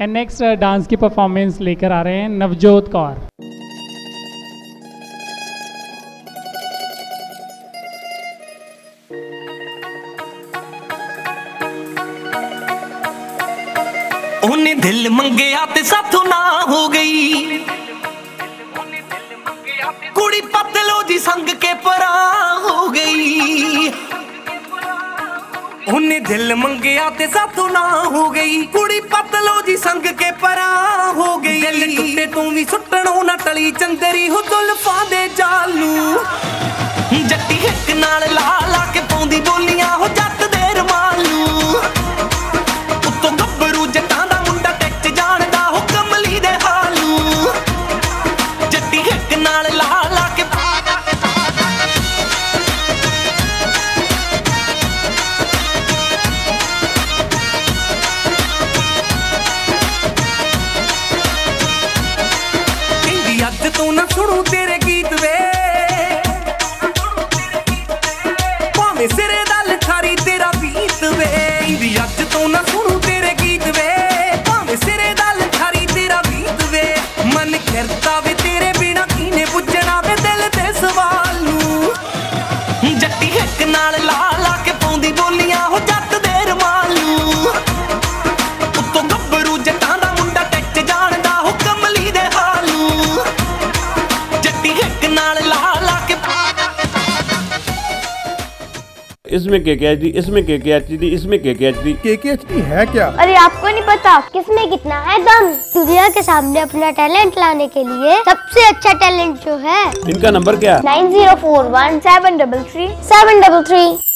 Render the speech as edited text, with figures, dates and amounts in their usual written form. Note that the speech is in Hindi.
एंड नेक्स्ट डांस की परफॉर्मेंस लेकर आ रहे हैं नवजोत कौर। उन्हें दिल मंगया ते साथों ना हो गई, कुड़ी पतलो जी संग के परा हो गई। उन्हें दिल मंगया ते साथों ना हो गई, कुड़ी पतलो जी संग के परा हो गई। दिल टुटे तू भी सुटणों ना टली चंदरी हो जुल्फां दे जालू, जट्टी हिक नाल ला ला के पाउंदी बोलियां हो जट दे रमालू। उत्तों गब्बरू जटां दा मुंडा टेच जानदा हो कमली दे हालू, जट्टी हिक नाल ला ला के अज तो ना सुनू तेरे गीत वे, भावें सिरे दा लठारी तेरा बीत वे। अज तो ना सुनू तेरे गीत वे, भावें सिरे दा लठारी तेरा बीत वे। मन करता वे तेरे बिना कीने पुछना वे दिल दे सवाल नू, जट्टी हिक नाल ला ला के पाउंदी बोलियां हो जट दे रमालू। उत्तों गब्बरू जटां दा मुंडा टेच जानदा हो कमली दे हालू, इसमें KKHD, इसमें KKHD, इसमें KKHD। KKHD है क्या? अरे आपको नहीं पता किसमें कितना है दम। दुनिया के सामने अपना टैलेंट लाने के लिए सबसे अच्छा टैलेंट जो है। इनका नंबर क्या? 9041 733 733।